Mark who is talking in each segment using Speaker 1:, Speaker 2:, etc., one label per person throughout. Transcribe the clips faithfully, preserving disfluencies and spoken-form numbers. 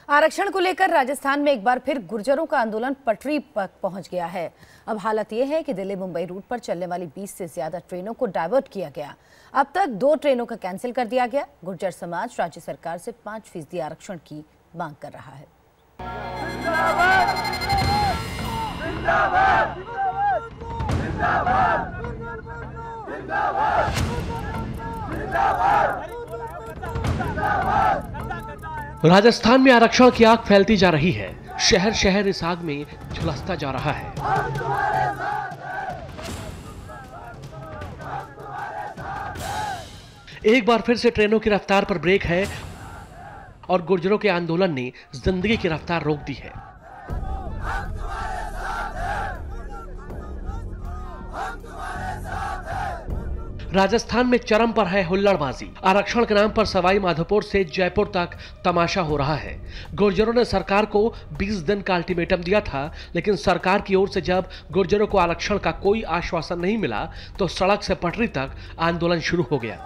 Speaker 1: आरक्षण को लेकर राजस्थान में एक बार फिर गुर्जरों का आंदोलन पटरी पर पहुंच गया है। अब हालत यह है कि दिल्ली मुंबई रूट पर चलने वाली बीस से ज्यादा ट्रेनों को डायवर्ट किया गया। अब तक दो ट्रेनों का कैंसिल कर दिया गया। गुर्जर समाज राज्य सरकार से पांच फीसदी आरक्षण की मांग कर रहा है। जिंदाबाद, जिंदाबाद, जिंदाबाद, जिंदाबाद, जिंदाबाद, जिंदाबाद।
Speaker 2: राजस्थान में आरक्षण की आग फैलती जा रही है। शहर शहर इस आग में झुलसता जा रहा है। एक बार फिर से ट्रेनों की रफ्तार पर ब्रेक है और गुर्जरों के आंदोलन ने जिंदगी की रफ्तार रोक दी है। राजस्थान में चरम पर है हुल्लड़बाजी। आरक्षण के नाम पर सवाई माधोपुर से जयपुर तक तमाशा हो रहा है। गुर्जरों ने सरकार को बीस दिन का अल्टीमेटम दिया था, लेकिन सरकार की ओर से जब गुर्जरों को आरक्षण का कोई आश्वासन नहीं मिला तो सड़क से पटरी तक आंदोलन शुरू हो गया।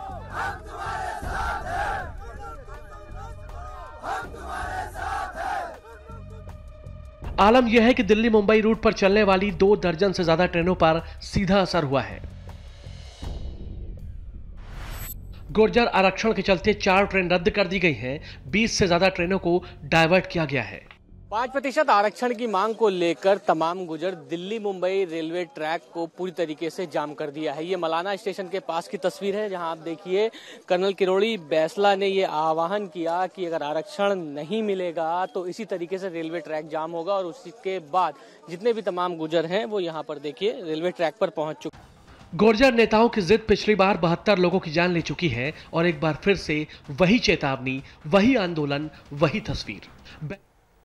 Speaker 2: आलम यह है कि दिल्ली मुंबई रूट पर चलने वाली दो दर्जन से ज्यादा ट्रेनों पर सीधा असर हुआ है। गुर्जर आरक्षण के चलते चार ट्रेन रद्द कर दी गई हैं। बीस से ज्यादा ट्रेनों को डायवर्ट किया गया है।
Speaker 3: पांच प्रतिशत आरक्षण की मांग को लेकर तमाम गुर्जर दिल्ली मुंबई रेलवे ट्रैक को पूरी तरीके से जाम कर दिया है। ये मलाना स्टेशन के पास की तस्वीर है, जहां आप देखिए कर्नल किरोड़ी बैंसला ने ये आह्वान किया कि अगर आरक्षण नहीं मिलेगा तो इसी तरीके से रेलवे ट्रैक जाम होगा। और उसके बाद जितने भी तमाम गुर्जर हैं वो यहाँ पर देखिए रेलवे ट्रैक पर पहुंच चुके।
Speaker 2: गुर्जर नेताओं की जिद पिछली बार बहत्तर लोगों की जान ले चुकी है और एक बार फिर से वही चेतावनी, वही आंदोलन, वही तस्वीर।